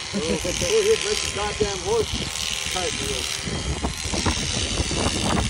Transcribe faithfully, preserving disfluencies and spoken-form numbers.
Well, he'd make the goddamn horse tight real.